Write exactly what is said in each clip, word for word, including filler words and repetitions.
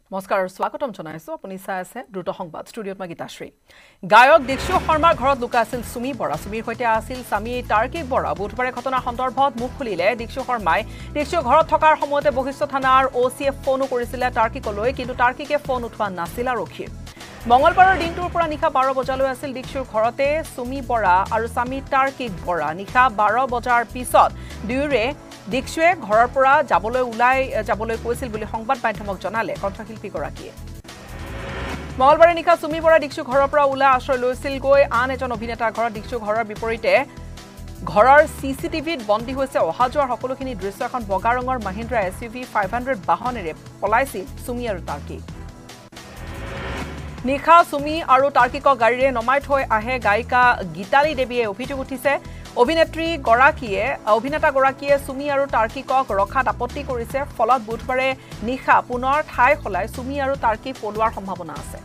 নমস্কাৰ স্বাগতম জনাইছো আপুনি চাই আছে দ্ৰুত সংবাদ ষ্টুডিঅত মই গীতাশ্ৰী গায়ক দীক্ষু শৰ্মাৰ ঘৰত লুকা আছিল সুমি বৰা সুমিৰ হৈতে আছিল স্বামী তাৰ্কিক বৰা বুধবাৰে ঘটনা সন্দৰ্ভত মুখ খুলিলে দীক্ষু শৰ্মাই দীক্ষু ঘৰত থকাৰ সময়তে বহিষ্ঠ থানাৰ ওচিএফ ফোনো কৰিছিল তাৰ্কিকলৈ কিন্তু তাৰ্কিকে ফোন উঠোৱা নাছিল আৰক্ষীৰ মঙ্গলবাৰৰ দিনটোৰ পৰা নিশা বাৰ বজালৈ আছিল দীক্ষুৰ ঘৰতে সুমি বৰা আৰু স্বামী তাৰ্কিক বৰা নিশা বাৰ বজাৰ পিছত দুয়োৰে দীক্ষুৱে ঘৰৰ পৰা যাবলৈ উলাই যাবলৈ কৈছিল বুলি সংবাদ মাধ্যমক জনালে কণ্ঠশিল্পী গৰাকীয়ে মঙ্গলবাৰে নিশা সুমি বৰা দীক্ষু ঘৰৰ পৰা উলাই আশ্ৰয় লৈছিল গৈ আন এজন অভিনেতাৰ ঘৰত দীক্ষু ঘৰৰ বিপৰীতে ঘৰৰ সিসিটিভিত বন্দী হৈছে অহা যোৱাৰ সকলোখিনি দৃশ্য এখন বগা ৰঙৰ মহিন্দ্ৰা এছইউভি পাঁচ শ বাহনেৰে পলাইছিল সুমি আৰু তাৰ্কিক নিশা সুমি আৰু তাৰ্কিকক গাড়ীৰে নমাই থৈ আহে গায়িকা গীতালী দেৱীয়ে অভিযোগ উঠিছে অভিনেত্ৰী গৰাকীয়ে অভিনেতা গৰাকীয়ে সুমি আৰু তাৰ্কিকক ৰখাত আপত্তি কৰিছে ফলত বুধবাৰে নিশা পুনৰ ঠাই খলাই সুমি আৰু তাৰ্কিক পলোৱাৰ সম্ভাৱনা আছে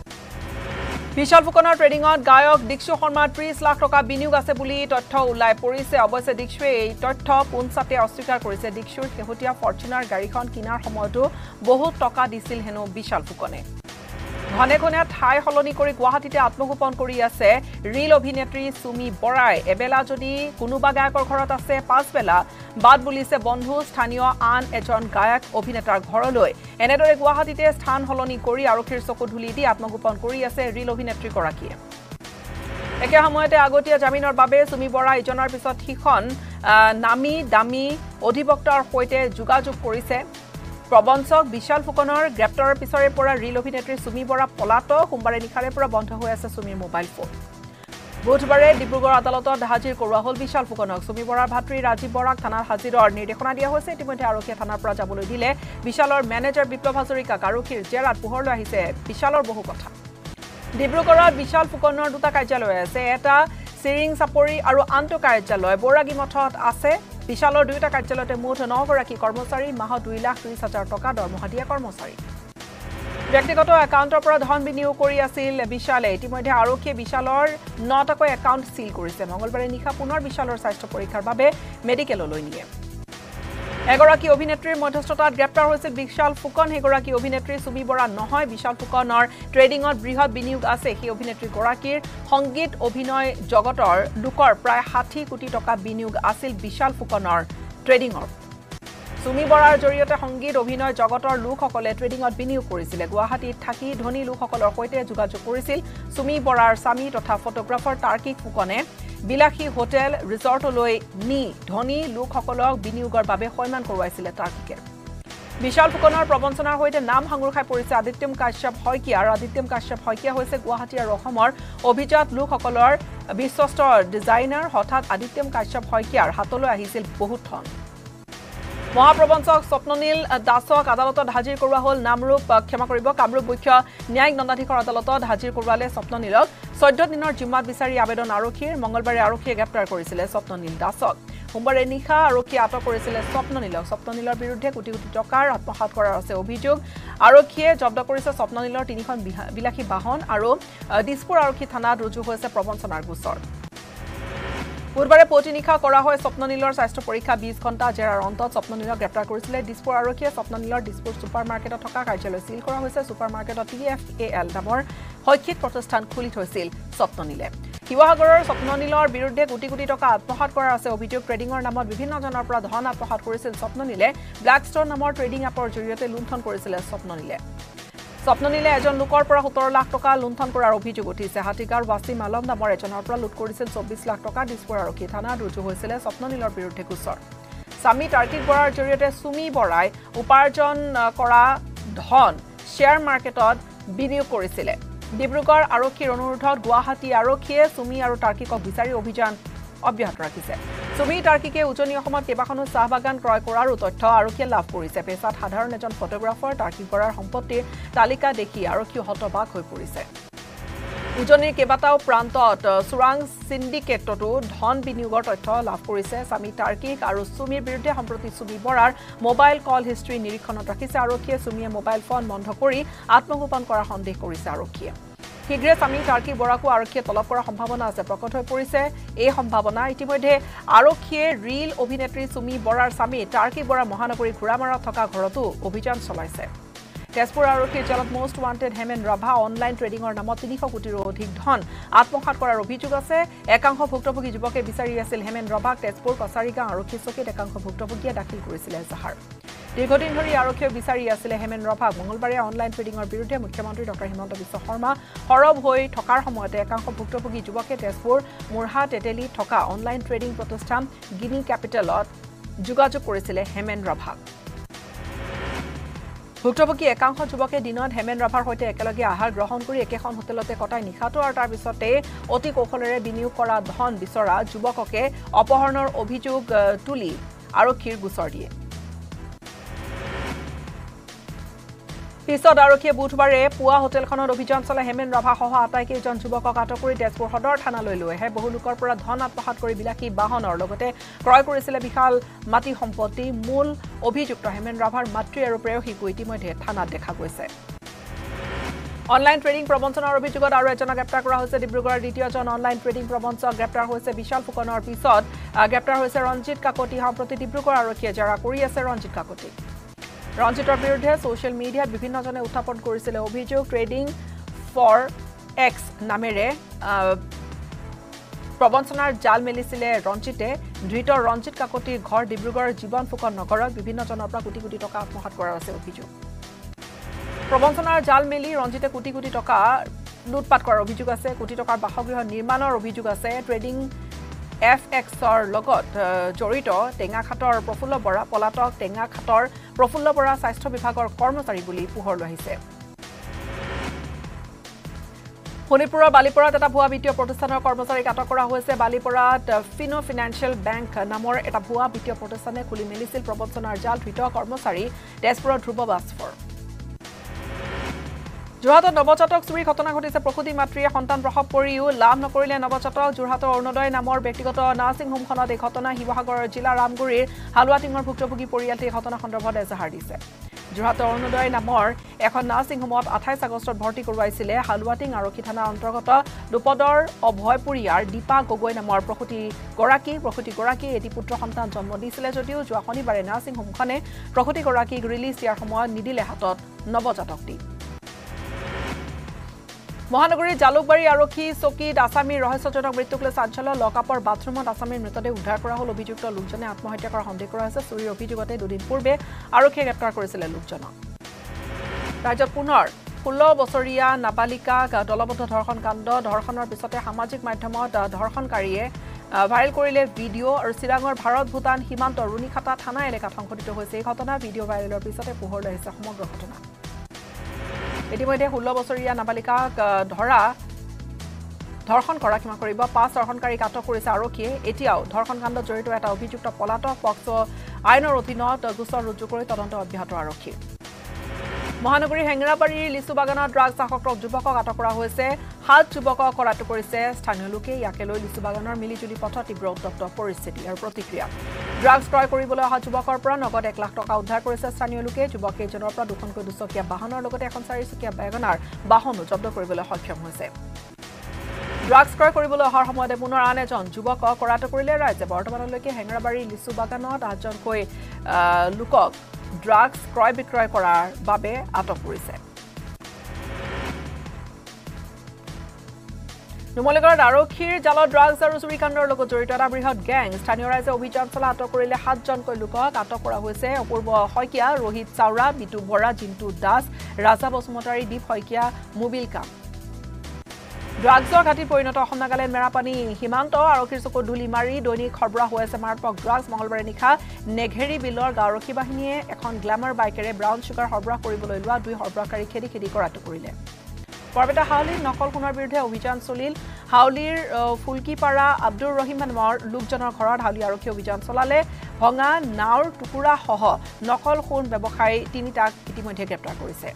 বিশাল ফুকনৰ ট্ৰেডিংত গায়ক দীক্ষু শৰ্মাৰ ত্ৰিশ লাখ টকা বিনিয়োগ আছে বুলি তথ্য উলাই পৰিছে অৱশ্যে দীক্ষুৱে এই তথ্য পুনচাতে অস্বীকাৰ কৰিছে দীক্ষুৰ শেহতীয়া ফৰ্চুনাৰ গাড়ীখন কিনাৰ সময়তো বহুত টকা দিছিল হেনো বিশাল ফুকনে ঘনে ঘনে ঠাই হলনি কৰি গুৱাহাটীতে আত্মগোপন কৰি আছে ৰিল অভিনেত্ৰী সুমি বৰাই এবেলা যদি কোনোবা গায়কৰ ঘৰত আছে পাঁচবেলা বাদ বুলিছে বন্ধু স্থানীয় আন এজন গায়ক অভিনেতাৰ ঘৰলৈ এনেদৰে গুৱাহাটীতে স্থান হলনি কৰি আৰক্ষীৰ চকু ধুলি দি আত্মগোপন কৰি আছে ৰিল অভিনেত্ৰী গৰাকীয়ে একে সময়তে আগতীয়া জামিনৰ বাবে সুমি বৰা ইজনৰ পিছত সিখন নামি দামী অধিবক্তাৰ সৈতে যোগাযোগ কৰিছে প্ৰবঞ্চক বিশাল ফুকনৰ গ্ৰেপ্তাৰৰ পিছৰে পৰা ৰিল অভিনেত্ৰী সুমি বৰা পলাতক সোমবাৰে নিশাৰে পৰা বন্ধ হৈ আছে সুমিৰ মোবাইল ফোন বুধবাৰে ডিব্ৰুগড় আদালতত হাজিৰ কৰোৱা হ'ল বিশাল ফুকনক সুমি বৰাৰ ভাতৃ ৰাজীৱ বৰাক থানাত হাজিৰৰ নিৰ্দেশনা দিয়া হৈছে ইতিমধ্যে আৰক্ষীয়ে থানাৰ পৰা যাবলৈ দিলে বিশালৰ মেনেজাৰ বিপ্লৱ হাজৰিকাক আৰক্ষীৰ জেৰাত পোহৰলৈ আহিছে বিশালৰ বহু কথা ডিব্ৰুগড়ত বিশাল ফুকনৰ দুটা কাৰ্যালয় আছে এটা চিৰিং চাপৰি আৰু আনটো কাৰ্যালয় বৰাগী মঠত আছে বিশালৰ দুইটা কাৰ্যালয়তে মুঠ ন গৰাকী কৰ্মচাৰী মাহত দুই লাখ ত্ৰিশ হাজাৰ টকা দৰমহা দিয়া কৰ্মচাৰী ব্যক্তিগত একাউণ্টৰ পৰা ধন বিনিয়োগ কৰি আছিল বিশালে ইতিমধ্যে আৰক্ষীয়ে বিশালৰ নটাকৈ একাউণ্ট সিল কৰিছে মঙ্গলবাৰে নিশা পুনৰ বিশালৰ স্বাস্থ্য পৰীক্ষাৰ বাবে মেডিকেললৈ নিয়ে এগৰাকী অভিনেত্ৰীৰ মধ্যস্থতাত গ্ৰেপ্তাৰ হৈছিল বিশাল ফুকন এগৰাকী অভিনেত্ৰী সুমি বৰা নহয় বিশাল ফুকনৰ ট্ৰেডিংত বৃহৎ বিনিয়োগ আছে সেই অভিনেত্ৰী গৰাকীৰ সংগীত অভিনয় জগতৰ লোকৰ প্ৰায় ষাঠি কোটি টকা বিনিয়োগ আছিল বিশাল ফুকনৰ ট্ৰেডিংত সুমি বৰাৰ জৰিয়তে সংগীত অভিনয় জগতৰ লোকসকলে ট্ৰেডিংত বিনিয়োগ কৰিছিল গুৱাহাটীত থাকি ধনী লোকসকলৰ সৈতে যোগাযোগ কৰিছিল সুমি বৰাৰ স্বামী তথা ফটোগ্ৰাফাৰ তাৰ্কিক ফুকনে বিলাসী হোটেল ৰিজৰ্টলৈ নি ধনী লোকসকলক বিনিয়োগৰ বাবে সন্মান কৰোৱাইছিল তাৰ্কিকে বিশাল ফুকনৰ প্ৰবঞ্চনাৰ সৈতে নাম সাঙুৰ খাই পৰিছে আদিত্যম কাশ্যপ শইকীয়া আৰু আদিত্যম কাশ্যপ শইকীয়া হৈছে গুৱাহাটী আৰু অসমৰ অভিজাত লোকসকলৰ বিশ্বস্ত ডিজাইনাৰ হঠাৎ আদিত্যম কাশ্যপ শইকীয়াৰ হাতলৈ আহিছিল বহুত ধন মহাপ্ৰবঞ্চক স্বপ্ননীল দাসক আদালতত হাজিৰ কৰোৱা হ'ল নামৰূপ ক্ষমা কৰিব কামৰূপ মুখ্য ন্যায়িক দণ্ডাধীশৰ আদালতত হাজিৰ কৰোৱালে স্বপ্ননীলক চৈধ্য দিনৰ জিম্মাত বিচাৰি আবেদন আৰক্ষীৰ মঙ্গলবাৰে আৰক্ষীয়ে গ্ৰেপ্তাৰ কৰিছিলে স্বপ্ননীল দাসক সোমবাৰে নিশা আৰক্ষীয়ে আটক কৰিছিলে স্বপ্ননীলক স্বপ্ননীলৰ বিৰুদ্ধে কোটি কোটি টকাৰ আত্মসাৎ কৰাৰ আছে অভিযোগ আৰক্ষীয়ে জব্দ কৰিছে স্বপ্ননীলৰ তিনিখন বিলাসী বাহন আৰু দিছপুৰ আৰক্ষী থানাত ৰুজু হৈছে প্ৰবঞ্চনাৰ গোচৰ বুধবাৰে পুৱতি নিশা কৰা হয় স্বপ্ননীলৰ স্বাস্থ্য পৰীক্ষা বিশ ঘণ্টা জেৰাৰ অন্তত স্বপ্ননীলক গ্ৰেপ্তাৰ কৰিছিলে দিছপুৰ আৰক্ষীয়ে স্বপ্ননীলৰ দিছপুৰ ছুপাৰ মাৰ্কেটত থকা কাৰ্যালয় সিল কৰা হৈছে ছুপাৰ মাৰ্কেটত টি এফ এ এল নামৰ শৈক্ষিক প্ৰতিষ্ঠান খুলি থৈছিল স্বপ্ননীলে শিৱসাগৰৰ স্বপ্ননীলৰ বিৰুদ্ধে কোটি কোটি টকা আত্মসাৎ কৰাৰ আছে অভিযোগ ট্ৰেডিংৰ নামত বিভিন্ন জনৰ পৰা ধন আত্মসাৎ কৰিছিল স্বপ্ননীলে ব্লেক ষ্টৰ নামৰ ট্ৰেডিং এপৰ জৰিয়তে লুণ্ঠন কৰিছিল স্বপ্ননীলে স্বপ্ননীলে এজন লোকৰ পৰা সোতৰ লাখ টকা লুণ্ঠন কৰাৰ অভিযোগ উঠিছে হাতীগাঁৱৰ ৱাছিম আলম নামৰ এজনৰ পৰা লুট কৰিছিল চৌব্বিছ লাখ টকা দিছপুৰ আৰক্ষী থানাত ৰুজু হৈছিল স্বপ্ননীলৰ বিৰুদ্ধে গোচৰ স্বামী তাৰ্কিক বৰাৰ জৰিয়তে সুমি বৰাই উপাৰ্জন কৰা ধন শ্বেয়াৰ মাৰ্কেটত বিনিয়োগ কৰিছিলে ডিব্ৰুগড় আৰক্ষীৰ অনুৰোধত গুৱাহাটী আৰক্ষীয়ে সুমি আৰু তাৰ্কিকক বিচাৰি অভিযান অব্যাহত ৰাখিছে সুমি তাৰ্কিকে উজনি অসমত কেইবাখনো চাহ বাগান ক্ৰয় কৰাৰো তথ্য আৰক্ষীয়ে লাভ কৰিছে পেছাত সাধাৰণ এজন ফটোগ্ৰাফাৰ তাৰ্কিক বৰাৰ সম্পত্তিৰ তালিকা দেখি আৰক্ষী হতবাক হৈ পৰিছে উজনিৰ কেইবাটাও প্ৰান্তত চোৰাং সিন্ডিকেটতো ধন বিনিয়োগৰ তথ্য লাভ কৰিছে স্বামী তাৰ্কিক আৰু সুমিৰ বিৰুদ্ধে সম্প্ৰতি সুমি বৰাৰ মোবাইল কল হিষ্ট্ৰী নিৰীক্ষণত ৰাখিছে আৰক্ষীয়ে সুমিয়ে মোবাইল ফোন বন্ধ কৰি আত্মগোপন কৰাৰ সন্দেহ কৰিছে আৰক্ষীয়ে শীঘ্ৰে স্বামী তাৰ্কিক বৰাকো আৰক্ষীয়ে তলব কৰাৰ সম্ভাৱনা আছে প্ৰকট হৈ পৰিছে এই সম্ভাৱনা ইতিমধ্যে আৰক্ষীয়ে ৰিল অভিনেত্ৰী সুমি বৰাৰ স্বামী তাৰ্কিক বৰা মহানগৰী ঘোৰামাৰাত থকা ঘৰতো অভিযান চলাইছে তেজপুৰ আৰক্ষীৰ জালত most wanted Hemen Rabha online ট্ৰেডিংৰ নামত তিনিশ কোটিৰো অধিক ধন আত্মসাৎ কৰাৰ অভিযোগ আছে একাংশ ভুক্তভোগী যুৱকে বিচাৰি আছিল হেমেন ৰাভাক তেজপুৰ কছাৰীগাঁও আৰক্ষী চকীত একাংশ ভুক্তভোগীয়ে দাখিল কৰিছিল এজাহাৰ দীৰ্ঘদিন ধৰি আৰক্ষীয়ে বিচাৰি আছিল হেমেন ৰাভাক মঙলবাৰে অনলাইন ট্ৰেডিংৰ বিৰুদ্ধে মুখ্যমন্ত্ৰী ডক্টৰ হিমন্ত বিশ্ব শৰ্মা সৰব হৈ থকাৰ সময়তে একাংশ ভুক্তভোগী যুৱকে তেজপুৰ মুৰহা তেতেলি থকা অনলাইন ট্ৰেডিং প্ৰতিষ্ঠান গিনি কেপিটেলত যোগাযোগ কৰিছিল হেমেন ৰাভাক ভুক্তভোগী একাংশ যুৱকে দিনত হেমেন ৰাভাৰ সৈতে একেলগে আহাৰ গ্ৰহণ কৰি একেখন হোটেলতে কটাই নিশাটো আৰু তাৰ পিছতে অতি কৌশলেৰে বিনিয়োগ কৰা ধন বিচৰা যুৱককে অপহৰণৰ অভিযোগ তুলি আৰক্ষীৰ গোচৰ দিয়ে পিছত আৰক্ষীয়ে বুধবাৰে পুৱা হোটেলখনত অভিযান চলাই হেমেন ৰাভা সহ আটাইকেইজন যুৱকক আটক কৰি তেজপুৰ সদৰ থানালৈ লৈ আহে বহু লোকৰ পৰা ধন আত্মসাৎ কৰি বিলাসী বাহনৰ লগতে ক্ৰয় কৰিছিলে বিশাল মাটি সম্পত্তি মূল অভিযুক্ত হেমেন ৰাভাৰ মাতৃ আৰু প্ৰেয়সীকো ইতিমধ্যে থানাত দেখা গৈছে অনলাইন ট্ৰেডিং প্ৰবঞ্চনাৰ অভিযোগত আৰু এজনক গ্ৰেপ্তাৰ কৰা হৈছে ডিব্ৰুগড়ৰ দ্বিতীয়জন অনলাইন ট্ৰেডিং প্ৰবঞ্চক গ্ৰেপ্তাৰ হৈছে বিশাল ফুকনৰ পিছত গ্ৰেপ্তাৰ হৈছে ৰঞ্জিত কাকতি সম্প্ৰতি ডিব্ৰুগড় আৰক্ষীয়ে জেৰা কৰি আছে ৰঞ্জিত কাকতি ৰঞ্জিতৰ বিৰুদ্ধে ছ'চিয়েল মিডিয়াত বিভিন্নজনে উত্থাপন কৰিছিল অভিযোগ ট্ৰেডিং ফৰ এক্স নামেৰে প্ৰবঞ্চনাৰ জাল মেলিছিলে ৰঞ্জিতে ধৃত ৰঞ্জিত কাকতিৰ ঘৰ ডিব্ৰুগড়ৰ জীৱন ফুকন নগৰত বিভিন্নজনৰ পৰা কোটি কোটি টকা আত্মসাৎ কৰাৰ আছে অভিযোগ প্ৰবঞ্চনাৰ জাল মেলি ৰঞ্জিতে কোটি কোটি টকা লুটপাট কৰাৰ অভিযোগ আছে কোটি টকাৰ বাসগৃহ নিৰ্মাণৰ অভিযোগ আছে ট্ৰেডিং এফ এক্সৰ লগত জড়িত টেঙাখাটৰ প্ৰফুল্ল বৰা পলাতক টেঙাখাটৰ প্ৰফুল্ল বৰা স্বাস্থ্য বিভাগৰ কৰ্মচাৰী বুলি পোহৰলৈ আহিছে শোণিতপুৰৰ বালিপৰাত এটা ভুৱা বিত্তীয় প্ৰতিষ্ঠানৰ কৰ্মচাৰীক আটক কৰা হৈছে বালিপৰাত ফিনো ফিনান্সিয়েল বেংক নামৰ এটা ভুৱা বিত্তীয় প্ৰতিষ্ঠানে খুলি মেলিছিল প্ৰবঞ্চনাৰ জাল ধৃত কৰ্মচাৰী তেজপুৰৰ ধ্ৰুৱ বাস্ফৰ যোৰহাটত নৱজাতক চুৰিৰ ঘটনা ঘটিছে প্ৰসূতি মাতৃয়ে সন্তান প্ৰসৱ কৰিও লাভ নকৰিলে নৱজাতক যোৰহাটৰ অৰুণোদয় নামৰ ব্যক্তিগত নাৰ্ছিং হোমখনত এই ঘটনা শিৱসাগৰ জিলা ৰামগুৰিৰ হালুৱাটিঙৰ ভুক্তভোগী পৰিয়ালটোৱে ঘটনা সন্দৰ্ভত এজাহাৰ দিছে যোৰহাটৰ অৰুণোদয় নামৰ এখন নাৰ্ছিং হোমত আঠাইছ আগষ্টত ভৰ্তি কৰোৱাইছিলে হালুৱাটিং আৰক্ষী থানাৰ অন্তৰ্গত দুপদৰ অভয়পুৰীয়াৰ দীপা গগৈ নামৰ প্ৰসূতিগৰাকী প্ৰসূতিগৰাকীয়ে এটি পুত্ৰ সন্তান জন্ম দিছিলে যদিও যোৱা শনিবাৰে নাৰ্ছিং হোমখনে প্ৰসূতিগৰাকীক ৰিলিজ দিয়াৰ সময়ত নিদিলে হাতত নৱজাতকটি মহানগৰীৰ জালুকবাৰী আৰক্ষী চকীত আছামীৰ ৰহস্যজনক মৃত্যুক লৈ চাঞ্চল্য লকআপৰ বাথৰুমত আছামীৰ মৃতদেহ উদ্ধাৰ কৰা হ'ল অভিযুক্ত লোকজনে আত্মহত্যা কৰাৰ সন্দেহ কৰা হৈছে চুৰিৰ অভিযোগতে দুদিন পূৰ্বে আৰক্ষীয়ে গ্ৰেপ্তাৰ কৰিছিলে লোকজনক ৰাজ্যত পুনৰ ষোল্ল বছৰীয়া নাবালিকাক দলবদ্ধ ধৰ্ষণ কাণ্ড ধৰ্ষণৰ পিছতে সামাজিক মাধ্যমত ধৰ্ষণকাৰীয়ে ভাইৰেল কৰিলে ভিডিঅ' আৰু চিৰাঙৰ ভাৰত ভূটান সীমান্ত ৰুণিখাটা থানা এলেকাত সংঘটিত হৈছে এই ঘটনা ভিডিঅ' ভাইৰেলৰ পিছতে পোহৰলৈ আহিছে সমগ্ৰ ঘটনা ইতিমধ্যে ষোল্ল বছৰীয়া নাবালিকাক ধৰা ধৰ্ষণ কৰা ক্ষমা কৰিব পাঁচ ধৰ্ষণকাৰীক আটক কৰিছে আৰক্ষীয়ে এতিয়াও ধৰ্ষণ কাণ্ডত জড়িত এটা অভিযুক্ত পলাতক পক্সো আইনৰ অধীনত গোচৰ ৰুজু কৰি তদন্ত অব্যাহত আৰক্ষীৰ মহানগৰীৰ হেংৰাবাৰীৰ লিচু বাগানত ড্ৰাগছ আসক্ত যুৱকক আটক কৰা হৈছে সাত যুৱকক কৰাটো কৰিছে স্থানীয় লোকে ইয়াকে লৈ লিচু বাগানৰ মিলিজুলি পথত তীব্ৰ উত্তপ্ত পৰিস্থিতি আৰু প্ৰতিক্ৰিয়া ড্ৰাগছ ক্ৰয় কৰিবলৈ অহা যুৱকৰ পৰা নগদ এক লাখ টকা উদ্ধাৰ কৰিছে স্থানীয় লোকে যুৱককেইজনৰ পৰা দুখনকৈ দুচকীয়া বাহনৰ লগতে এখন চাৰিচকীয়া বেগনাৰ বাহনো জব্দ কৰিবলৈ সক্ষম হৈছে ড্ৰাগছ ক্ৰয় কৰিবলৈ অহাৰ সময়তে পুনৰ আন এজন যুৱকক কৰাটো কৰিলে ৰাইজে বৰ্তমানলৈকে হেংৰাবাৰী লিচু বাগানত আঠজনকৈ লোকক ড্ৰাগছ ক্ৰয় বিক্ৰয় কৰাৰ বাবে আটক কৰিছে নুমলীগড়ত আৰক্ষীৰ জালত ড্ৰাগছ আৰু চুৰিকাণ্ডৰ লগত জড়িত এটা বৃহৎ গেং স্থানীয় ৰাইজে অভিযান চলাই আটক কৰিলে সাতজনকৈ লোকক আটক কৰা হৈছে অপূৰ্ব শইকীয়া ৰোহিত চাওৰা বিটু বৰা জিন্তু দাস ৰাজা বসুমতাৰী দীপ শইকীয়া মুবিল কাম ড্ৰাগছৰ ঘাটিত পৰিণত অসম নাগালেণ্ড মেৰাপানী সীমান্ত আৰক্ষীৰ চকুত ধূলি মাৰি দৈনিক সৰবৰাহ হৈ আছে মাৰাত্মক ড্ৰাগছ মঙলবাৰে নিশা নেঘেৰী বিলৰ আৰক্ষী বাহিনীয়ে এখন গ্লেমাৰ বাইকেৰে ব্ৰাউন চুগাৰ সৰবৰাহ কৰিবলৈ লোৱা দুই সৰবৰাহকাৰী খেদি খেদি কৰাটো কৰিলে বৰপেটা হাউলিৰ নকল সোণৰ বিৰুদ্ধে অভিযান চলিল হাউলিৰ ফুলকিপাৰা আব্দুৰ ৰহিম নামৰ লোকজনৰ ঘৰত হাউলি আৰক্ষী অভিযান চলালে ভঙা নাওৰ টুকুৰা সহ নকল সোণ ব্যৱসায়ী তিনিটাক ইতিমধ্যে গ্ৰেপ্তাৰ কৰিছে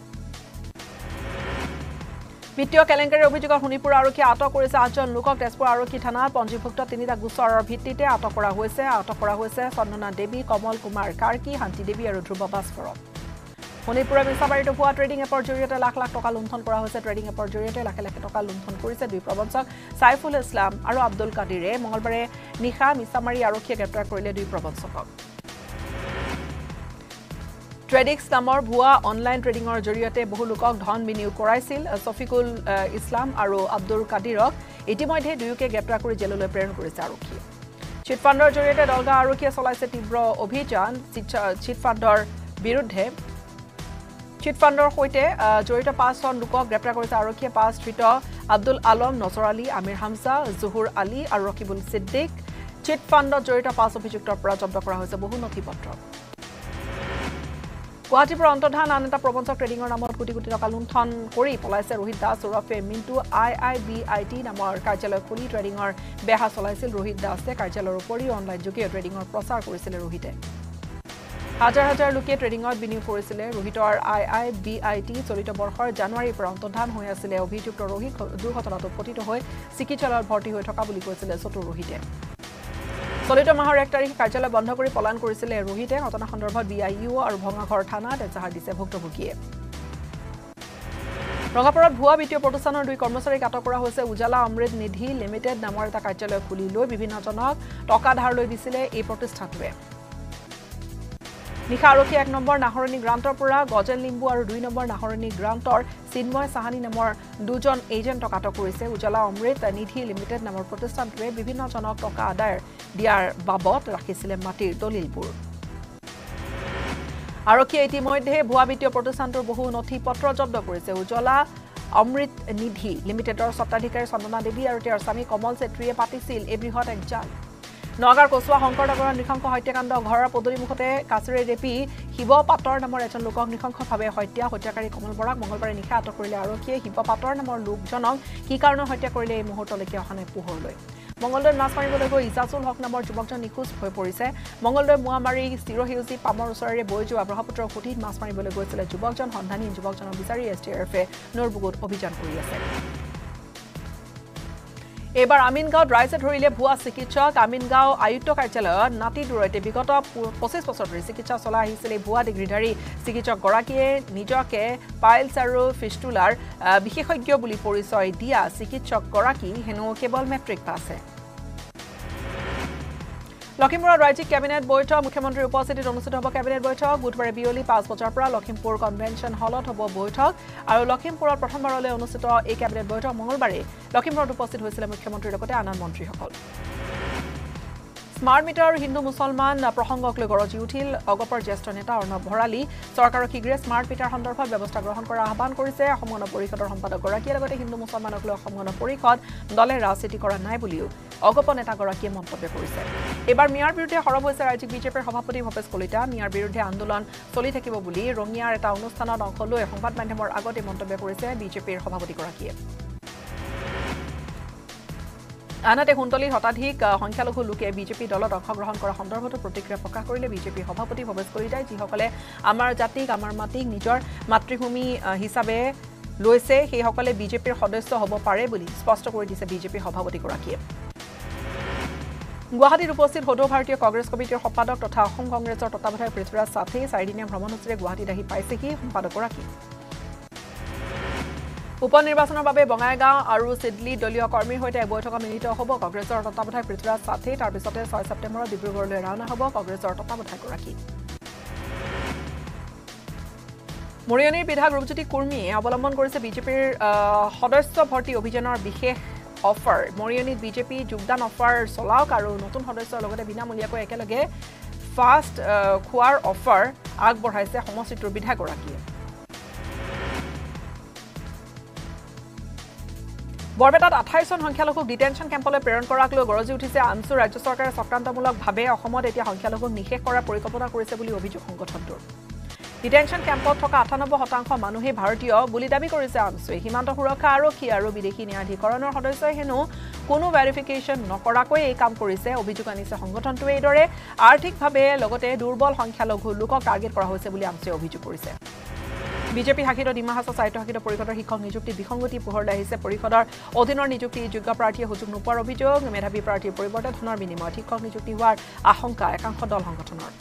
বিত্তীয় কেলেংকাৰীৰ অভিযোগত শোণিতপুৰ আৰক্ষীয়ে আটক কৰিছে আঠজন লোকক তেজপুৰ আৰক্ষী থানাত পঞ্জীভুক্ত তিনিটা গোচৰৰ ভিত্তিতে আটক কৰা হৈছে আটক কৰা হৈছে চন্দনা দেৱী কমল কুমাৰ কাৰ্কি শান্তি দেৱী আৰু ধ্ৰুৱ বাস্ফৰক শোণিতপুৰৰ মিছাবাৰীত ভুৱা ট্ৰেডিং এপৰ জৰিয়তে লাখ লাখ টকা লুণ্ঠন কৰা হৈছে ট্ৰেডিং এপৰ জৰিয়তে লাখ লাখ টকা লুণ্ঠন কৰিছে দুই প্ৰবঞ্চক সাইফুল ইছলাম আৰু আব্দুল কাদিৰে মঙলবাৰে নিশা মিছামাৰী আৰক্ষীয়ে গ্ৰেপ্তাৰ কৰিলে দুই প্ৰবঞ্চকক ট্ৰেডিক্স নামৰ ভুৱা অনলাইন ট্ৰেডিঙৰ জৰিয়তে বহু লোকক ধন বিনিয়োগ কৰাইছিল সফিকুল ইছলাম আৰু আব্দুল কাদিৰক ইতিমধ্যে দুয়োকে গ্ৰেপ্তাৰ কৰি জেললৈ প্ৰেৰণ কৰিছে আৰক্ষীয়ে চিটফাণ্ডৰ জৰিয়তে দলগা আৰক্ষীয়ে চলাইছে তীব্ৰ অভিযান চিটফাণ্ডৰ বিৰুদ্ধে চিটফাণ্ডৰ সৈতে জড়িত পাঁচজন লোকক গ্ৰেপ্তাৰ কৰিছে আৰক্ষীয়ে পাঁচ ধৃত আব্দুল আলম নজৰ আলী আমিৰ হামজা জহুৰ আলী আৰু ৰকিবুল সিদ্দিক চিটফাণ্ডত জড়িত পাঁচ অভিযুক্তৰ পৰা জব্দ কৰা হৈছে বহু নথিপত্ৰ গুৱাহাটীৰ পৰা অন্তৰ্ধান আন এটা প্ৰবঞ্চক ট্ৰেডিঙৰ নামত কোটি কোটি টকা লুণ্ঠন কৰি পলাইছে ৰোহিত দাস ওৰফে Mintu I I B I T নামৰ কাৰ্যালয় খুলি ট্ৰেডিঙৰ বেহা চলাইছিল ৰোহিত দাসে কাৰ্যালয়ৰ উপৰিও অনলাইন যোগে ট্ৰেডিঙৰ প্ৰচাৰ কৰিছিল ৰোহিতে হাজাৰ হাজাৰ লোকে ট্ৰেডিঙত বিনিয়োগ কৰিছিলে ৰোহিতৰ আই আই বি আই টি চলিত বৰ্ষৰ জানুৱাৰীৰ পৰা অন্তৰ্ধান হৈ আছিলে অভিযুক্ত ৰোহিত দুৰ্ঘটনাটোত পতিত হৈ চিকিৎসালয়ত ভৰ্তি হৈ থকা বুলি কৈছিলে চতুৰ ৰোহিতে চলিত মাহৰ এক তাৰিখে কাৰ্যালয় বন্ধ কৰি পলায়ন কৰিছিলে ৰোহিতে ঘটনা সন্দৰ্ভত বি আই ইউ আৰু ভঙাঘৰ থানাত এজাহাৰ দিছে ভুক্তভোগীয়ে ৰঙাপাৰত ভুৱা বিত্তীয় প্ৰতিষ্ঠানৰ দুই কৰ্মচাৰীক আটক কৰা হৈছে উজালা অমৃত নিধি লিমিটেড নামৰ এটা কাৰ্যালয় খুলি লৈ বিভিন্নজনক টকা ধাৰ লৈ দিছিলে এই প্ৰতিষ্ঠানটোৱে নিশা আৰক্ষী এক নম্বৰ নাহৰণী গ্ৰান্টৰ পৰা গজেন লিম্বু আৰু দুই নম্বৰ নাহৰণী গ্ৰান্টৰ চিন্ময় সাহানী নামৰ দুজন এজেণ্টক আটক কৰিছে উজালা অমৃত নিধি লিমিটেড নামৰ প্ৰতিষ্ঠানটোৱে বিভিন্নজনক টকা আদায় দিয়াৰ বাবদ ৰাখিছিলে মাটিৰ দলিলবোৰ আৰক্ষীয়ে ইতিমধ্যে ভুৱা বিত্তীয় প্ৰতিষ্ঠানটোৰ বহু নথি পত্ৰ জব্দ কৰিছে উজালা অমৃত নিধি লিমিটেডৰ স্বত্বাধিকাৰী চন্দনা দেৱী আৰু তেওঁৰ স্বামী কমল চেত্ৰীয়ে পাতিছিল এই বৃহৎ এক জাল নগাঁৱৰ কচুৱা শংকৰনগৰৰ নৃশংস হত্যাকাণ্ড ঘৰৰ পদূলিমুখতে কাছেৰে ৰেপি শিৱ পাটৰ নামৰ এজন লোকক নৃশংসভাৱে হত্যা হত্যাকাৰী কমল বৰাক মঙলবাৰে নিশা আটক কৰিলে আৰক্ষীয়ে শিৱ পাটৰ নামৰ লোকজনক কি কাৰণত হত্যা কৰিলে এই মুহূৰ্তলৈকে অহা নাই পোহৰলৈ মঙলদৈত মাছ মাৰিবলৈ গৈ ইজাজুল হক নামৰ যুৱকজন নিখোজ হৈ পৰিছে মঙলদৈ মোৱামাৰী চিৰসেউজী পামৰ ওচৰেৰে বৈ যোৱা ব্ৰহ্মপুত্ৰৰ সুঁতিত মাছ মাৰিবলৈ গৈছিলে যুৱকজন সন্ধানহীন যুৱকজনক বিচাৰি এছ টি এফে নৰবুগুত অভিযান কৰি আছে এবাৰ আমিনগাঁৱত ৰাইজে ধৰিলে ভুৱা চিকিৎসক আমিনগাঁও আয়ুক্ত কাৰ্যালয়ত নাতি দূৰৈতে বিগত পঁচিছ বছৰ ধৰি চিকিৎসা চলাই আহিছিল এই ভুৱা ডিগ্ৰীধাৰী চিকিৎসকগৰাকীয়ে নিজকে পাইলছ আৰু ফিস্তুলাৰ বিশেষজ্ঞ বুলি পৰিচয় দিয়া চিকিৎসকগৰাকী হেনো কেৱল মেট্ৰিক পাছে লখিমপুৰত ৰাজ্যিক কেবিনেট বৈঠক মুখ্যমন্ত্ৰীৰ উপস্থিতিত অনুষ্ঠিত হ'ব কেবিনেট বৈঠক বুধবাৰে বিয়লি পাঁচ বজাৰ পৰা লখিমপুৰ কনভেনশ্যন হলত হ'ব বৈঠক আৰু লখিমপুৰত প্ৰথমবাৰলৈ অনুষ্ঠিত এই কেবিনেট বৈঠক মঙলবাৰে লখিমপুৰত উপস্থিত হৈছিল মুখ্যমন্ত্ৰীৰ লগতে আন মন্ত্ৰীসকল স্মাৰ্ট মিটাৰ আৰু হিন্দু মুছলমান প্ৰসংগক লৈ গৰজি উঠিল অগপৰ জ্যেষ্ঠ নেতা অৰ্ণৱ ভৰালী চৰকাৰক শীঘ্ৰে স্মাৰ্ট মিটাৰ সন্দৰ্ভত ব্যৱস্থা গ্ৰহণ কৰাৰ আহ্বান কৰিছে অসম গণ পৰিষদৰ সম্পাদকগৰাকীয়ে লগতে হিন্দু মুছলমানক লৈ অসম গণ পৰিষদ দলে ৰাজনীতি কৰা নাই বুলিও অগপ নেতাগৰাকীয়ে মন্তব্য কৰিছে এবাৰ মিয়াৰ বিৰুদ্ধে সৰব হৈছে ৰাজ্যিক বিজেপিৰ সভাপতি ভৱেশ কলিতা মিয়াৰ বিৰুদ্ধে আন্দোলন চলি থাকিব বুলি ৰঙিয়াৰ এটা অনুষ্ঠানত অংশ লৈ সংবাদ মাধ্যমৰ আগতে মন্তব্য কৰিছে বিজেপিৰ সভাপতিগৰাকীয়ে আনহাতে সুন্তলীৰ শতাধিক সংখ্যালঘু লোকে বিজেপি দলত অংশগ্ৰহণ কৰা সন্দৰ্ভত প্ৰতিক্ৰিয়া প্ৰকাশ কৰিলে বিজেপিৰ সভাপতি ভৱেশ কলিতাই যিসকলে আমাৰ জাতিক আমাৰ মাটিক নিজৰ মাতৃভূমি হিচাপে লৈছে সেইসকলে বিজেপিৰ সদস্য হ'ব পাৰে বুলি স্পষ্ট কৰি দিছে বিজেপিৰ সভাপতিগৰাকীয়ে গুৱাহাটীত উপস্থিত সদৌ ভাৰতীয় কংগ্ৰেছ কমিটিৰ সম্পাদক তথা অসম কংগ্ৰেছৰ তত্বাৱধায়ক পৃথ্বীৰাজ চাথী চাৰিদিনীয়া ভ্ৰমণসূচীৰে গুৱাহাটীত আহি পাইছেহি সম্পাদকগৰাকী উপ নিৰ্বাচনৰ বাবে বঙাইগাঁও আৰু সিডলি দলীয় কৰ্মীৰ সৈতে বৈঠকত মিলিত হ'ব কংগ্ৰেছৰ তত্বাৱধায়ক পৃথ্বীৰাজ চাথী তাৰ পিছতে ছয় ছেপ্টেম্বৰত ডিব্ৰুগড়লৈ ৰাওনা হ'ব কংগ্ৰেছৰ তত্বাৱধায়কগৰাকী মৰিয়নিৰ বিধায়ক ৰূপজ্যোতি কুৰ্মীয়ে অৱলম্বন কৰিছে বিজেপিৰ সদস্য ভৰ্তি অভিযানৰ বিশেষ অফাৰ মৰিয়নিত বিজেপি যোগদান অফাৰ চলাওক আৰু নতুন সদস্যৰ লগতে বিনামূলীয়াকৈ একেলগে ফাষ্ট খোৱাৰ অফাৰ আগবঢ়াইছে সমষ্টিটোৰ বিধায়কগৰাকীয়ে বৰপেটাত আঠাইছজন সংখ্যালঘুক ডিটেনশ্যন কেম্পলৈ প্ৰেৰণ কৰাক লৈ গৰজি উঠিছে আনছু ৰাজ্য চৰকাৰে চক্ৰান্তমূলকভাৱে অসমত এতিয়া সংখ্যালঘুক নিষেধ কৰাৰ পৰিকল্পনা কৰিছে বুলি অভিযোগ সংগঠনটোৰ ডিটেনশ্যন কেম্পত থকা আঠানব্বৈ শতাংশ মানুহে ভাৰতীয় বুলি দাবী কৰিছে আনছুৱে সীমান্ত সুৰক্ষা আৰক্ষী আৰু বিদেশী ন্যায়াধিকৰণৰ সদস্যই হেনো কোনো ভেৰিফিকেশ্যন নকৰাকৈ এই কাম কৰিছে অভিযোগ আনিছে সংগঠনটোৱে এইদৰে আৰ্থিকভাৱে লগতে দুৰ্বল সংখ্যালঘু লোকক টাৰ্গেট কৰা হৈছে বুলি আনছুৱে অভিযোগ কৰিছে বিজেপি শাসিত ডিমা হাছাও স্বায়ত্তশাসিত পৰিষদৰ শিক্ষক নিযুক্তি বিসংগতি পোহৰলৈ আহিছে পৰিষদৰ অধীনৰ নিযুক্তি যোগ্য প্ৰাৰ্থীয়ে সুযোগ নোপোৱাৰ অভিযোগ মেধাৱী প্ৰাৰ্থীৰ পৰিৱৰ্তে ধনৰ বিনিময়ত শিক্ষক নিযুক্তি হোৱাৰ আশংকা একাংশ দল সংগঠনৰ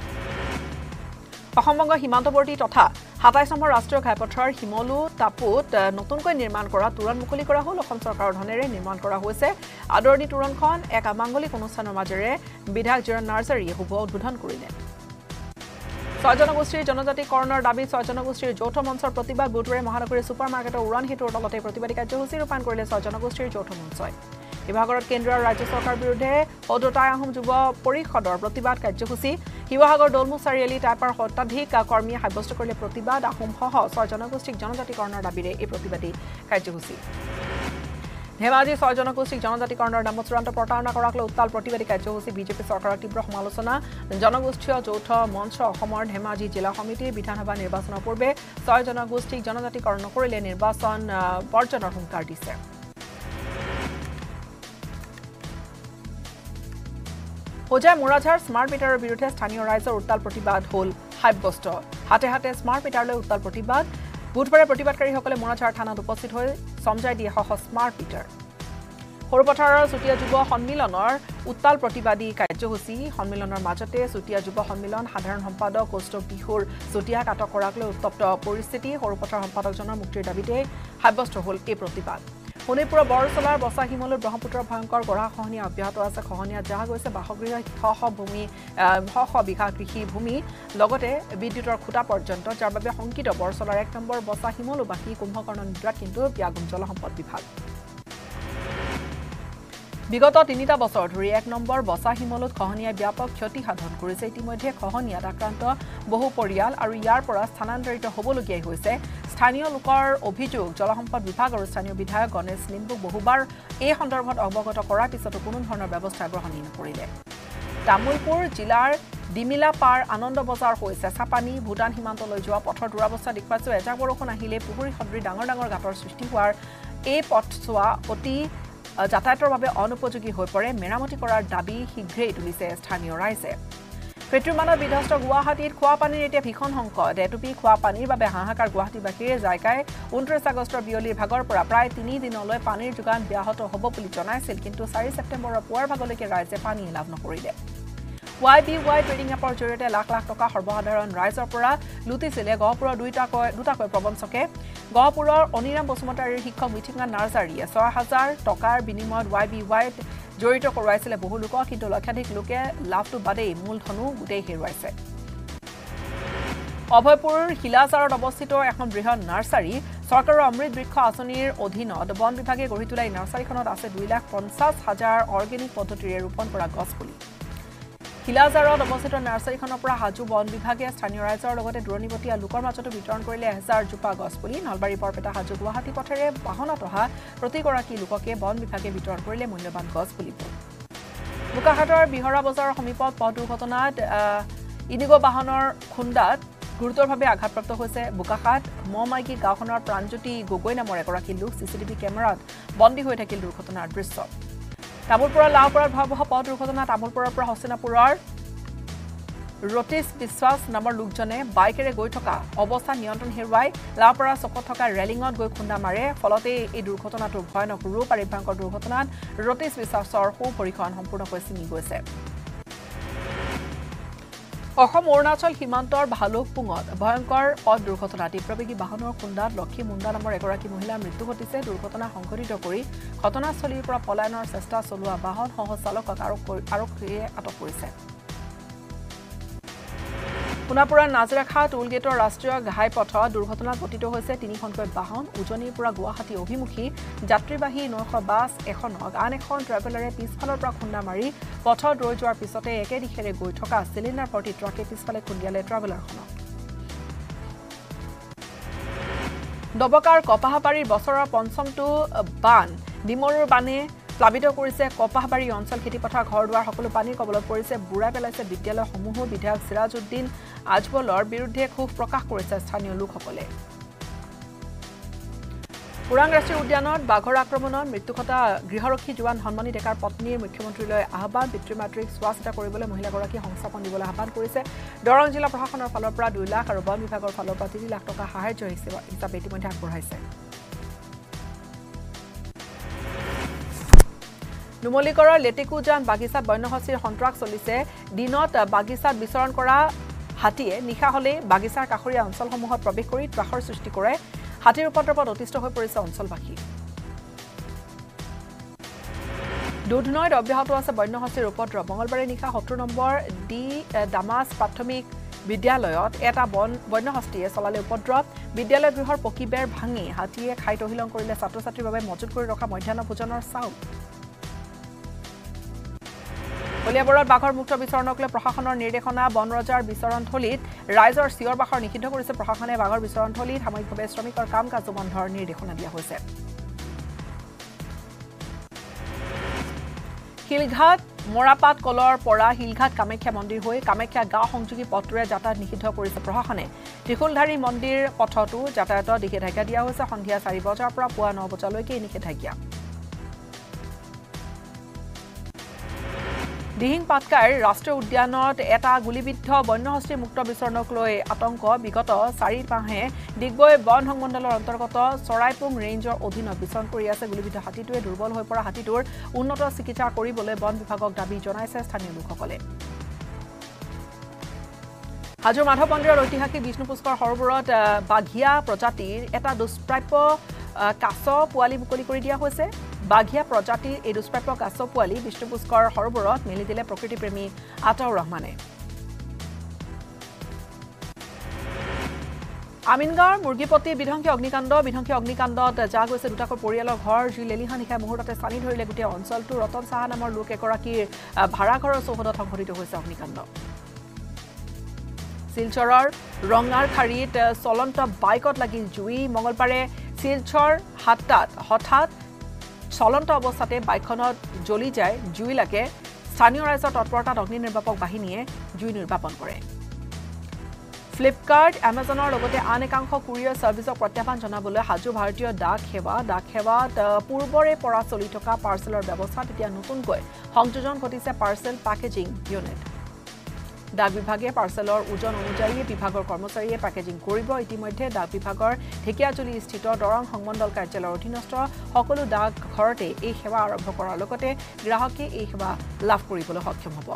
অসমবংগ সীমান্তৱৰ্তী তথা সাতাইছ নম্বৰ ৰাষ্ট্ৰীয় ঘাইপথৰ শিমলু টাপুত নতুনকৈ নিৰ্মাণ কৰা তোৰণ মুকলি কৰা হ'ল অসম চৰকাৰৰ ধনেৰে নিৰ্মাণ কৰা হৈছে আদৰণি তোৰণখন এক মাংগলিক অনুষ্ঠানৰ মাজেৰে বিধায়ক জয়ন নাৰ্জাৰীয়ে শুভ উদ্বোধন কৰিলে ছয় জনগোষ্ঠীৰ জনজাতিকৰণৰ দাবী ছয় জনগোষ্ঠীৰ যৌথ মঞ্চৰ প্ৰতিবাদ বুধবাৰে মহানগৰীৰ ছুপাৰ মাৰ্কেটৰ উৰাণ সেতুৰ তলতে প্ৰতিবাদী কাৰ্যসূচী ৰূপায়ণ কৰিলে ছয় জনগোষ্ঠীৰ যৌথ মঞ্চই বিভাগত কেন্দ্ৰ আৰু ৰাজ্য চৰকাৰৰ বিৰুদ্ধে সদতাই আহোম যুৱ পৰিষদৰ প্ৰতিবাদ কাৰ্যসূচী শিৱসাগৰ দলমুখ চাৰিআলি টাইপাৰ শতাধিক কৰ্মীয়ে সাব্যস্ত কৰিলে প্ৰতিবাদ আহোমসহ ছয় জনগোষ্ঠীক জনজাতিকৰণৰ দাবীৰে এই প্ৰতিবাদী কাৰ্যসূচী ধেমাজি ছয় জনগোষ্ঠীক জনজাতিকৰণৰ নামত চূড়ান্ত প্ৰতাৰণা কৰাক লৈ উত্তাল প্ৰতিবাদী কাৰ্যসূচী বিজেপি চৰকাৰৰ তীব্ৰ সমালোচনা জনগোষ্ঠীয় যৌথ মঞ্চ অসমৰ ধেমাজি জিলা সমিতিৰ বিধানসভা নিৰ্বাচনৰ পূৰ্বে ছয় জনগোষ্ঠীক জনজাতিকৰণ নকৰিলে নিৰ্বাচন বৰ্জনৰ হুংকাৰ দিছে হোজাই মোৰাঝাৰ স্মাৰ্ট মিটাৰৰ বিৰুদ্ধে স্থানীয় ৰাইজৰ উত্তাল প্ৰতিবাদ হ'ল সাব্যস্ত হাতে হাতে স্মাৰ্ট মিটাৰলৈ উত্তাল প্ৰতিবাদ বুধবাৰে প্ৰতিবাদকাৰীসকলে মোৰাঝাৰ থানাত উপস্থিত হৈ সমজাই দিয়ে সহ স্মাৰ্ট মিটাৰ সৰুপথাৰৰ চুতীয়া যুৱ সন্মিলনৰ উত্তাল প্ৰতিবাদী কাৰ্যসূচী সন্মিলনৰ মাজতে চুতীয়া যুৱ সন্মিলন সাধাৰণ সম্পাদক কৌস্তৱ বিহুৰ চুতীয়াক আটক কৰাক লৈ উত্তপ্ত পৰিস্থিতি সৰুপথাৰ সম্পাদকজনৰ মুক্তিৰ দাবীতে সাব্যস্ত হ'ল এই প্ৰতিবাদ শোণিতপুৰৰ বৰচলাৰ বচা হিমলৈ ব্ৰহ্মপুত্ৰৰ ভয়ংকৰ গঢ়া খহনীয়া অব্যাহত আছে খহনীয়াত যাহা গৈছে বাসগৃহ শ শ ভূমি শ শ বিঘা কৃষি ভূমি লগতে বিদ্যুতৰ খুঁটা পৰ্যন্ত যাৰ বাবে শংকিত বৰচলাৰ এক নম্বৰ বচা হিমলুবাসী কুম্ভকৰ্ণ নিদ্ৰাত কিন্তু ব্যাগুম জলসম্পদ বিভাগ বিগত তিনিটা বছৰ ধৰি এক নম্বৰ বচা হিমলুত খহনীয়াই ব্যাপক ক্ষতি সাধন কৰিছে ইতিমধ্যে খহনীয়াত আক্ৰান্ত বহু পৰিয়াল আৰু ইয়াৰ পৰা স্থানান্তৰিত হ'বলগীয়া হৈছে স্থানীয় লোকৰ অভিযোগ জলসম্পদ বিভাগ আৰু স্থানীয় বিধায়ক গণেশ লিম্বুক বহুবাৰ এই সন্দৰ্ভত অৱগত কৰাৰ পিছতো কোনো ধৰণৰ ব্যৱস্থা গ্ৰহণ নকৰিলে তামুলপুৰ জিলাৰ ডিমিলা পাৰ আনন্দ বজাৰ হৈছে চাপানী ভূটান সীমান্তলৈ যোৱা পথৰ দুৰাৱস্থা দেখুৱাইছে এজাক বৰষুণ আহিলে পুখুৰী সদৃশ ডাঙৰ ডাঙৰ গাঁতৰ সৃষ্টি হোৱাৰ এই পথছোৱা অতি যাতায়াতৰ বাবে অনুপযোগী হৈ পৰে মেৰামতি কৰাৰ দাবী শীঘ্ৰেই তুলিছে স্থানীয় ৰাইজে পেট্ৰমানত বিধ্বস্ত গুৱাহাটীত খোৱা পানীৰ এতিয়া ভীষণ সংকট এটুপি খোৱা পানীৰ বাবে হাহাকাৰ গুৱাহাটীবাসীৰ জায়গায় ঊনত্ৰিছ আগষ্টৰ বিয়লিৰ ভাগৰ পৰা প্ৰায় তিনি দিনলৈ পানীৰ যোগান ব্যাহত হ'ব বুলি জনাইছিল কিন্তু চাৰি ছেপ্টেম্বৰৰ পুৱাৰ ভাগলৈকে ৰাইজে পানী লাভ নকৰিলে ৱাই বি ৱাই ট্ৰেডিং এপৰ জৰিয়তে লাখ লাখ টকা সৰ্বসাধাৰণ ৰাইজৰ পৰা লুটিছিলে গহপুৰৰ দুটাকৈ দুটাকৈ প্ৰবঞ্চকে গহপুৰৰ অনিৰাম বসুমতাৰীৰ শিক্ষক মিঠিঙা নাৰ্জাৰীয়ে ছয় হাজাৰ টকাৰ বিনিময়ত ৱাই বি ৱাইত জড়িত কৰোৱাইছিলে বহু লোকক কিন্তু লক্ষাধিক লোকে লাভটো বাদেই মূলধনো গোটেই হেৰুৱাইছে অভয়পুৰৰ হিলাজাৰত অৱস্থিত এখন বৃহৎ নাৰ্চাৰী চৰকাৰৰ অমৃত বৃক্ষ আঁচনিৰ অধীনত বন বিভাগে গঢ়ি তোলা এই নাৰ্চাৰীখনত আছে দুই লাখ পঞ্চাছ হাজাৰ অৰ্গেনিক পদ্ধতিৰে ৰোপণ কৰা গছপুলি হিলাজাৰত অৱস্থিত নাৰ্চাৰীখনৰ পৰা হাজু বন বিভাগে স্থানীয় ৰাইজৰ লগতে দূৰণিবতীয়া লোকৰ মাজতো বিতৰণ কৰিলে এহেজাৰ জোপা গছপুলি নলবাৰী বৰপেটা হাজু গুৱাহাটী পথেৰে বাহনত অহা প্ৰতিগৰাকী লোককে বন বিভাগে বিতৰণ কৰিলে মূল্যৱান গছপুলিবোৰ বোকাখাটৰ বিহৰা বজাৰৰ সমীপত পথ দুৰ্ঘটনাত ইনিগো বাহনৰ খুন্দাত গুৰুতৰভাৱে আঘাতপ্ৰাপ্ত হৈছে বোকাখাট মমাইকি গাঁওখনৰ প্ৰাণজ্যোতি গগৈ নামৰ এগৰাকী লোক চিচিটিভি কেমেৰাত বন্দী হৈ থাকিল দুৰ্ঘটনাৰ দৃশ্য তামুলপুৰৰ লাওপাৰাত ভয়াৱহ পথ দুৰ্ঘটনা তামুলপুৰৰ পৰা হস্তিনাপুৰৰ ৰতীশ বিশ্বাস নামৰ লোকজনে বাইকেৰে গৈ থকা অৱস্থা নিয়ন্ত্ৰণ হেৰুৱাই লাওপাৰা চকত থকা ৰেলিঙত গৈ খুন্দা মাৰে ফলতে এই দুৰ্ঘটনাটো ভয়ানক ৰূপ আৰু ভয়ংকৰ দুৰ্ঘটনাত ৰতীশ বিশ্বাসৰ সৌ ভৰিখন সম্পূৰ্ণকৈ ছিঙি গৈছে অসম অৰুণাচল সীমান্তৰ ভালুকপুঙত ভয়ংকৰ পথ দুৰ্ঘটনা তীব্ৰবেগী বাহনৰ খুন্দাত লক্ষী মুণ্ডা নামৰ এগৰাকী মহিলাৰ মৃত্যু ঘটিছে দুৰ্ঘটনা সংঘটিত কৰি ঘটনাস্থলীৰ পৰা পলায়নৰ চেষ্টা চলোৱা বাহন সহ চালকক আৰক্ষীয়ে আটক কৰিছে সোণাপুৰৰ নাজৰাখা টোল গেটৰ ৰাষ্ট্ৰীয় ঘাইপথত দুৰ্ঘটনাত পতিত হৈছে তিনিখনকৈ বাহন উজনিৰ পৰা গুৱাহাটী অভিমুখী যাত্ৰীবাহী নশ বাছ এখনক আন এখন ট্ৰেভেলাৰে পিছফালৰ পৰা খুন্দা মাৰি পথত ৰৈ যোৱাৰ পিছতে একে দিশেৰে গৈ থকা চিলিণ্ডাৰ ভৰ্তি ট্ৰাকে পিছফালে খুন্দিয়ালে ট্ৰেভেলাৰখনক দবকাৰ কপাহবাৰীৰ বছৰৰ পঞ্চমটো বান ডিমৰুৰ বানে প্লাবিত কৰিছে কপাহবাৰী অঞ্চল খেতিপথাৰ ঘৰ দুৱাৰ সকলো পানীৰ কবলত পৰিছে বুঢ়াই পেলাইছে বিদ্যালয়সমূহ বিধায়ক সিৰাজউদ্দিন আজবলৰ বিৰুদ্ধে ক্ষোভ প্ৰকাশ কৰিছে স্থানীয় লোকসকলে ওৰাং ৰাষ্ট্ৰীয় উদ্যানত বাঘৰ আক্ৰমণত মৃত্যু ঘটা গৃহৰক্ষী জোৱান ধনমণি ডেকাৰ পত্নীৰ মুখ্যমন্ত্ৰীলৈ আহ্বান পিতৃ মাতৃক চোৱা চিতা কৰিবলৈ মহিলাগৰাকী সংস্থাপন দিবলৈ আহ্বান কৰিছে দৰং জিলা প্ৰশাসনৰ ফালৰ পৰা দুই লাখ আৰু বন বিভাগৰ ফালৰ পৰা তিনি লাখ টকা সাহায্য হিচাপে ইতিমধ্যে আগবঢ়াইছে নুমলীগড়ৰ লেটেকুজান বাগিচাত বন্যহস্তীৰ সন্ত্ৰাস চলিছে দিনত বাগিচাত বিচৰণ কৰা হাতীয়ে নিশা হলে বাগিচাৰ কাষৰীয়া অঞ্চলসমূহত প্ৰৱেশ কৰি ত্ৰাসৰ সৃষ্টি কৰে হাতীৰ উপদ্ৰৱত অতিষ্ঠ হৈ পৰিছে অঞ্চলবাসী দুধনৈত অব্যাহত আছে বন্যহস্তীৰ উপদ্ৰৱ মঙলবাৰে নিশা সত্তৰ নম্বৰ ডি দামাছ প্ৰাথমিক বিদ্যালয়ত এটা বন বন্যহস্তীয়ে চলালে উপদ্ৰৱ বিদ্যালয় গৃহৰ পকী বেৰ ভাঙি হাতীয়ে খাই তহিলং কৰিলে ছাত্ৰ ছাত্ৰীৰ বাবে মজুত কৰি ৰখা মধ্যাহ্ন ভোজনৰ চাউল কলিয়াবৰত বাঘৰ মুক্ত বিচৰণক লৈ প্ৰশাসনৰ নিৰ্দেশনা বনৰজাৰ বিচৰণথলীত ৰাইজৰ চিঞৰ বাখৰ নিষিদ্ধ কৰিছে প্ৰশাসনে বাঘৰ বিচৰণথলীত সাময়িকভাৱে শ্ৰমিকৰ কাম কাজ বন্ধৰ নিৰ্দেশনা দিয়া হৈছে হিলঘাট মৰাপাত কলৰ পৰা হিলঘাট কামাখ্যা মন্দিৰ হৈ কামাখ্যা গাঁও সংযোগী পথটোৰে যাতায়াত নিষিদ্ধ কৰিছে প্ৰশাসনে ত্ৰিশূলধাৰী মন্দিৰ পথটো যাতায়াতৰ নিষেধাজ্ঞা দিয়া হৈছে সন্ধিয়া চাৰি বজাৰ পৰা পুৱা ন বজালৈকে নিষেধাজ্ঞা দিহিং পাটকাইৰ ৰাষ্ট্ৰীয় উদ্যানত এটা গুলিবিদ্ধ বন্যহস্তীৰ মুক্ত বিচৰণক লৈ আতংক বিগত চাৰি মাহে ডিগবৈ বন সংমণ্ডলৰ অন্তৰ্গত চৰাইপুং ৰেঞ্জৰ অধীনত বিচৰণ কৰি আছে গুলিবিদ্ধ হাতীটোৱে দুৰ্বল হৈ পৰা হাতীটোৰ উন্নত চিকিৎসা কৰিবলৈ বন বিভাগক দাবী জনাইছে স্থানীয় লোকসকলে হাজোৰ মাধৱ মন্দিৰৰ ঐতিহাসিক বিষ্ণু পুষ্কৰ সৰোবৰত বাঘিয়া প্ৰজাতিৰ এটা দুষ্প্ৰাপ্য কাছ পোৱালি মুকলি কৰি দিয়া হৈছে বাঘিয়া প্ৰজাতিৰ এই দুষ্প্ৰাপ্য কাছ পোৱালি বিষ্ণু পুষ্কৰ সৰোবৰত মেলি দিলে প্ৰকৃতিপ্ৰেমী আতাউৰ ৰহমানে আমিনগাঁৱৰ মুৰ্গীপতি বিধ্বংসী অগ্নিকাণ্ড বিধ্বংসী অগ্নিকাণ্ডত যা গৈছে দুটাকৈ পৰিয়ালৰ ঘৰ জুই লেলিহা নিশাই মুহূৰ্ততে চানি ধৰিলে গোটেই অঞ্চলটো ৰতন সাহা নামৰ লোক এগৰাকীৰ ভাড়াঘৰৰ চৌহদত সংঘটিত হৈছে অগ্নিকাণ্ড শিলচৰৰ ৰঙাৰখাৰীত চলন্ত বাইকত লাগিল জুই মঙলবাৰে শিলচৰ হাট্টাত হঠাৎ চলন্ত অৱস্থাতে বাইকখনত জ্বলি যায় জুই লাগে স্থানীয় ৰাইজৰ তৎপৰতাত অগ্নি নিৰ্বাপক বাহিনীয়ে জুই নিৰ্বাপন কৰে ফ্লিপকাৰ্ট এমাজনৰ লগতে আন একাংশ কুৰিয়াৰ সাৰ্ভিসক প্ৰত্যাহ্বান জনাবলৈ হাজু ভাৰতীয় ডাক সেৱা ডাক সেৱাত পূৰ্বৰে পৰা চলি থকা পাৰ্চেলৰ ব্যৱস্থা এতিয়া নতুনকৈ সংযোজন ঘটিছে পাৰ্চেল পেকেজিং ইউনিট ডাক বিভাগে পাৰ্চেলৰ ওজন অনুযায়ী বিভাগৰ কৰ্মচাৰীয়ে পেকেজিং কৰিব ইতিমধ্যে ডাক বিভাগৰ ঢেকিয়াজুলি স্থিত দৰং সংমণ্ডল কাৰ্যালয়ৰ অধীনস্থ সকলো ডাক ঘৰতে এই সেৱা আৰম্ভ কৰাৰ লগতে গ্ৰাহকে এই সেৱা লাভ কৰিবলৈ সক্ষম হ'ব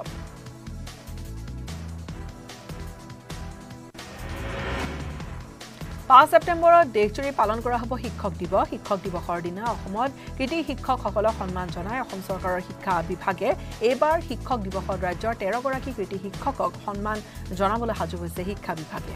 পাঁচ ছেপ্টেম্বৰত দেশজুৰি পালন কৰা হ'ব শিক্ষক দিৱস শিক্ষক দিৱসৰ দিনা অসমত কৃতি শিক্ষকসকলক সন্মান জনাই অসম চৰকাৰৰ শিক্ষা বিভাগে এইবাৰ শিক্ষক দিৱসত ৰাজ্যৰ তেৰ গৰাকী কৃতি শিক্ষকক সন্মান জনাবলৈ সাজু হৈছে শিক্ষা বিভাগে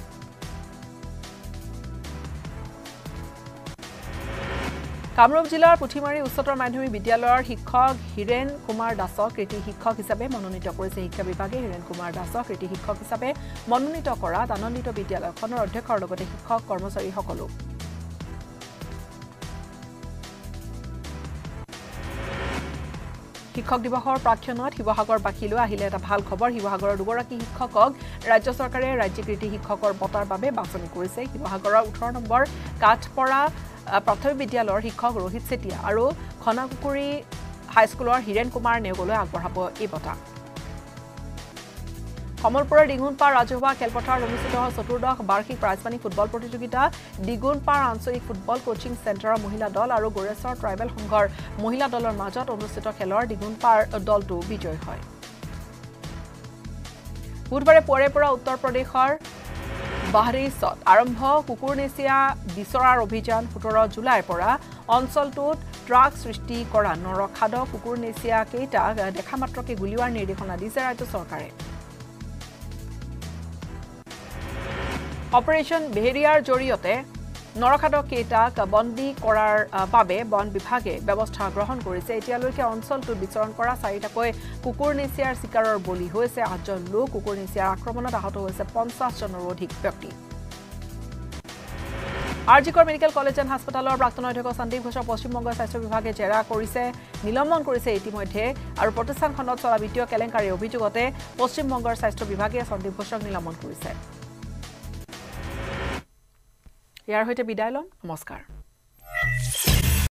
কামৰূপ জিলাৰ পুথিমাৰী উচ্চতৰ মাধ্যমিক বিদ্যালয়ৰ শিক্ষক হিৰেন কুমাৰ দাসক কৃতি শিক্ষক হিচাপে মনোনীত কৰিছে শিক্ষা বিভাগে হিৰেন কুমাৰ দাসক কৃতি শিক্ষক হিচাপে মনোনীত কৰাত আনন্দিত বিদ্যালয়খনৰ অধ্যক্ষৰ লগতে শিক্ষক কৰ্মচাৰীসকলো শিক্ষক দিৱসৰ প্ৰাক্ষণত শিৱসাগৰবাসীলৈ আহিলে এটা ভাল খবৰ শিৱসাগৰৰ দুগৰাকী শিক্ষকক ৰাজ্য চৰকাৰে ৰাজ্যিক কৃতি শিক্ষকৰ বঁটাৰ বাবে বাছনি কৰিছে শিৱসাগৰৰ ওঠৰ নম্বৰ কাঠপৰা প্ৰাথমিক বিদ্যালয়ৰ শিক্ষক ৰোহিত চেতিয়া আৰু খনাকুকুৰি হাইস্কুলৰ হিৰেন কুমাৰ নেওগলৈ আগবঢ়াব এই বঁটা কমলপুৰৰ ডিগুনপাৰ ৰাজহুৱা খেলপথাৰত অনুষ্ঠিত হোৱা চতুৰ্দশ বাৰ্ষিক প্ৰাইজমানি ফুটবল প্ৰতিযোগিতা ডিগুনপাৰ আঞ্চলিক ফুটবল কোচিং চেণ্টাৰৰ মহিলা দল আৰু গোৰেশ্বৰ ট্ৰাইবেল সংঘৰ মহিলা দলৰ মাজত অনুষ্ঠিত খেলৰ ডিগুনপাৰ দলটো বিজয়ী হয় বুধবাৰে পুৱাৰে পৰা উত্তৰ প্ৰদেশৰ বাহৰেইছত আৰম্ভ কুকুৰনেচিয়া বিচৰাৰ অভিযান সোতৰ জুলাইৰ পৰা অঞ্চলটোত ট্ৰাক সৃষ্টি কৰা নৰখাদ কুকুৰনেচিয়া কেইটাক দেখা মাত্ৰকে গুলিওৱাৰ নিৰ্দেশনা দিছে ৰাজ্য চৰকাৰে অপাৰেশ্যন বেহেৰিয়াৰ জৰিয়তে নৰখাদক কেইটাক বন্দী কৰাৰ বাবে বন বিভাগে ব্যৱস্থা গ্ৰহণ কৰিছে এতিয়ালৈকে অঞ্চলটোত বিচৰণ কৰা চাৰিটাকৈ কুকুৰনেচিয়াৰ চিকাৰৰ বলি হৈছে আঠজন লোক কুকুৰনেচিয়াৰ আক্ৰমণত আহত হৈছে পঞ্চাছ জনৰ অধিক ব্যক্তি আৰজিকৰ মেডিকেল কলেজ এণ্ড হাস্পতালৰ প্ৰাক্তন অধ্যক্ষ সন্দীপ ঘোষক পশ্চিমবংগ স্বাস্থ্য বিভাগে জেৰা কৰিছে নিলম্বন কৰিছে ইতিমধ্যে আৰু প্ৰতিষ্ঠানখনত চলা বিত্তীয় কেলেংকাৰীৰ অভিযোগতে পশ্চিমবংগৰ স্বাস্থ্য বিভাগে সন্দীপ ঘোষক নিলম্বন কৰিছে ইয়াৰ হৈতে বিদায় লম নমস্কাৰ